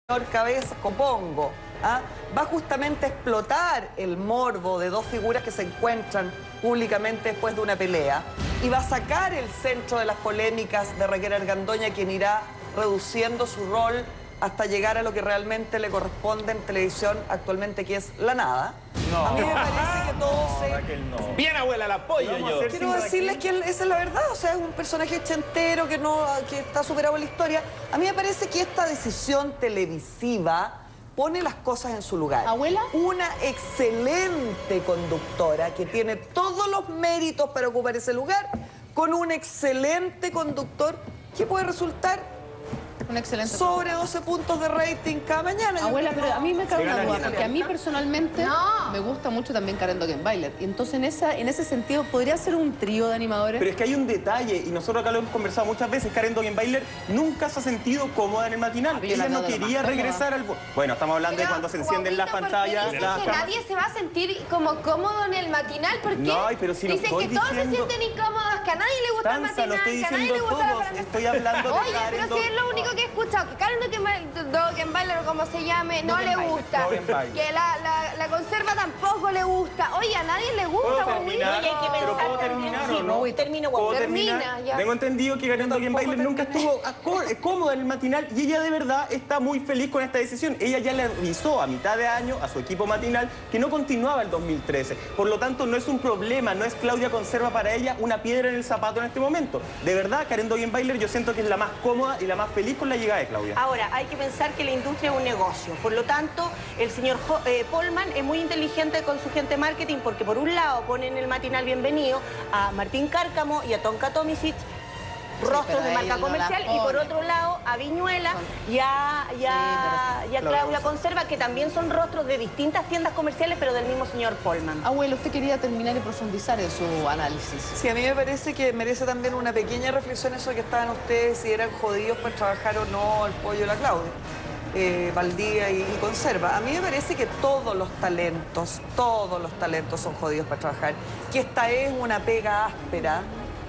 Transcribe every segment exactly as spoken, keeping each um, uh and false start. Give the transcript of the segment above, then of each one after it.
señor Cabeza Copongo, ¿ah? va justamente a explotar el morbo de dos figuras que se encuentran públicamente después de una pelea y va a sacar el centro de las polémicas de Raquel Argandoña, quien irá reduciendo su rol hasta llegar a lo que realmente le corresponde en televisión actualmente, que es la nada. No. A mí me parece que todo no, se... Raquel, no. Bien, abuela, la apoyo yo. Quiero decirles que él, esa es la verdad, o sea, es un personaje ochentero que, no, que está superado en la historia. A mí me parece que esta decisión televisiva pone las cosas en su lugar. ¿Abuela? Una excelente conductora que tiene todos los méritos para ocupar ese lugar, con un excelente conductor que puede resultar un excelente sobre doce puntos de rating cada mañana. Abuela, pero a mí me cabe una duda, porque a mí personalmente no. me gusta mucho también Karen Dogenbailer. Y entonces en, esa, en ese sentido, ¿podría ser un trío de animadores? Pero es que hay un detalle, y nosotros acá lo hemos conversado muchas veces. Karen Dogenbailer nunca se ha sentido cómoda en el matinal. Ella no quería regresar al... Bueno, estamos hablando Pero, de cuando se encienden las Guaguito, pantallas. Dice las que cámaras. nadie se va a sentir como cómodo en el matinal. ¿Por qué? No, pero si no Dicen estoy que todos diciendo... se sienten incómodos, que a nadie le gusta el Tanza, matinal, lo estoy que a nadie le diciendo gusta la todos. parada. Estoy hablando de Oye, Karen pero si es lo único que he escuchado, que Karen Dogenbailer, o como se llame, no le gusta. Dogenbailer. Que la, la, la conserva tampoco le gusta. Oye, a nadie le gusta. ¿Puedo Guaguito. terminar? Oye, hay que ¿Pero pensar puedo también. terminar Sí, o no? Termino, ¿Puedo Guaguito. terminar? Termina, ya. Tengo entendido que Karen Dogenbailer nunca estuvo cómoda en el matinal, y ella de verdad está muy feliz con esta decisión. Ella ya le avisó a mitad de año a su equipo matinal que no continuaba el dos mil trece. Por lo tanto, no es un problema, no es Claudia Conserva para ella una piedra en el zapato en este momento. De verdad, Karen Dogenbailer yo siento que es la más cómoda y la más feliz con la llegada de Claudia. Ahora, hay que pensar que la industria es un negocio. Por lo tanto, el señor jo eh, Polman es muy inteligente con su gente de marketing, porque por un lado pone en el matinal bienvenido a Martín Cárcamo y a Tonka Tomisic, rostros de marca comercial, y por otro lado a Viñuela y a, y a, sí, y a Claudia Conserva, que también son rostros de distintas tiendas comerciales, pero del mismo señor Polman. Abuelo, usted quería terminar y profundizar en su análisis. Sí, a mí me parece que merece también una pequeña reflexión eso de que estaban ustedes, si eran jodidos para trabajar o no el pollo de la Claudia. Eh, Valdía y, y Conserva. A mí me parece que todos los talentos, todos los talentos son jodidos para trabajar. Que esta es una pega áspera.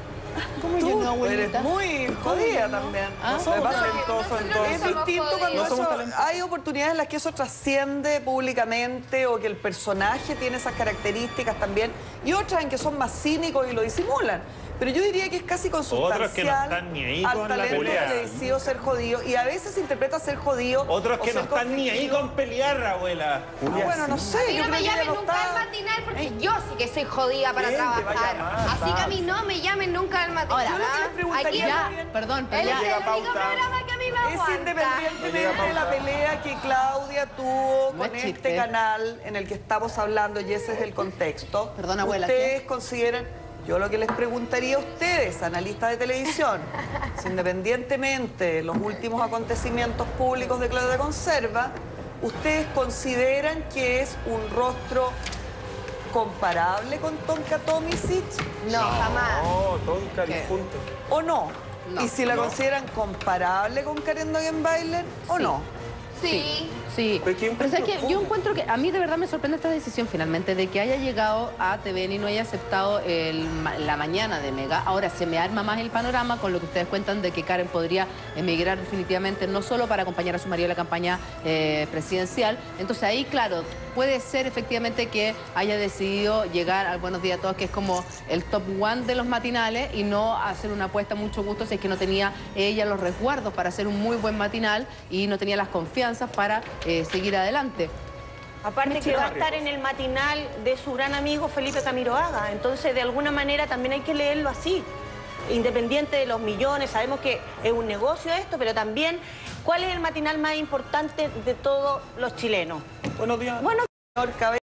¿Cómo Tú yo no, abuelita? eres muy jodida también. Ah, No somos no, talentosos, nosotros no es somos distinto cuando jodidos. No somos eso- talentosos. hay oportunidades en las que eso trasciende públicamente o que el personaje tiene esas características también, y otras en que son más cínicos y lo disimulan. Pero yo diría que es casi consustancial Otros que no están ni ahí al con la talento pelea. televisivo ser jodido, y a veces se interpreta ser jodido. Otros o que no ser están ni ahí conflictivo. con pelear, abuela. Ah, bueno, no sé. A mí yo no creo me que ella llamen no nunca está- al matinal, porque yo sí que soy jodida para ¿Quién te va a trabajar. llamar, Así que a mí no me llamen nunca al matinal. Ahora, yo lo que les preguntaría Aquí- más Ya, bien- perdón, pero Él ya. es el llega único pauta. programa que a mí me Es aguanta. independientemente de la pelea que Claudia tuvo No con es este chiste. canal en el que estamos hablando, y ese es el contexto. Perdón, abuela, Ustedes consideran, yo lo que les preguntaría a ustedes, analistas de televisión, si independientemente de los últimos acontecimientos públicos de Claudia Conserva, ¿ustedes consideran que es un rostro comparable con Tonka Tomisic No, jamás. No, Tonka, ¿Qué? punto. o no? No, y si la no. consideran comparable con Karen Dogenbailer o Sí. no. Sí. Sí, Pero es que yo pero ¿sabes qué? encuentro Yo poco. encuentro que a mí de verdad me sorprende esta decisión finalmente de que haya llegado a T V N y no haya aceptado el ma- la mañana de Mega. Ahora se me arma más el panorama con lo que ustedes cuentan de que Karen podría emigrar definitivamente, no solo para acompañar a su marido en la campaña eh, presidencial. Entonces ahí, claro, puede ser efectivamente que haya decidido llegar al Buenos Días a Todos, que es como el top one de los matinales, y no hacer una apuesta mucho gusto si es que no tenía ella los resguardos para hacer un muy buen matinal y no tenía las confianzas para eh, seguir adelante. Aparte que va a estar en el matinal de su gran amigo Felipe Camiroaga. Entonces, de alguna manera, también hay que leerlo así. Independiente de los millones, sabemos que es un negocio esto, pero también, ¿cuál es el matinal más importante de todos los chilenos? Buenos días. Bueno, Señor Cabeza